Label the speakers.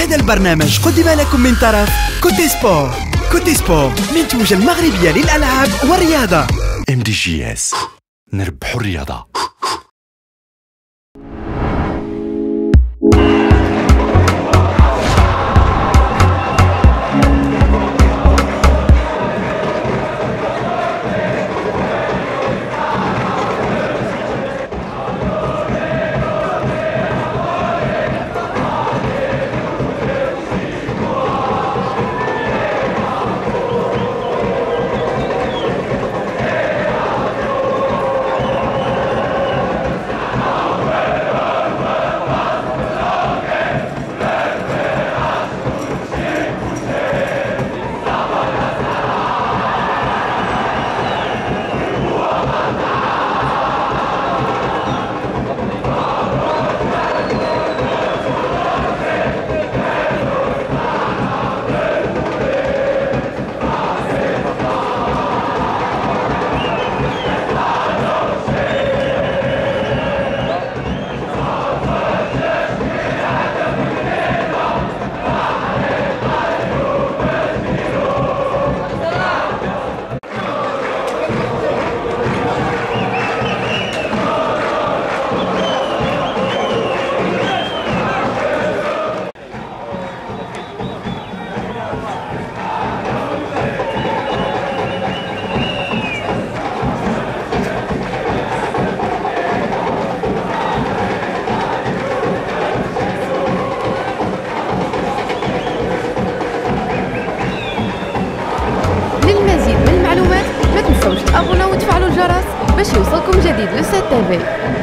Speaker 1: هذا البرنامج قدم لكم من طرف كوتي سبور. كوتي سبور منتوجة المغربية للألعاب والرياضة.
Speaker 2: MDGS، نربحوا الرياضة.
Speaker 3: للمزيد من المعلومات ما تنسوش تابوناو وتفعلوا الجرس باش يوصلكم جديد لو سي تي في.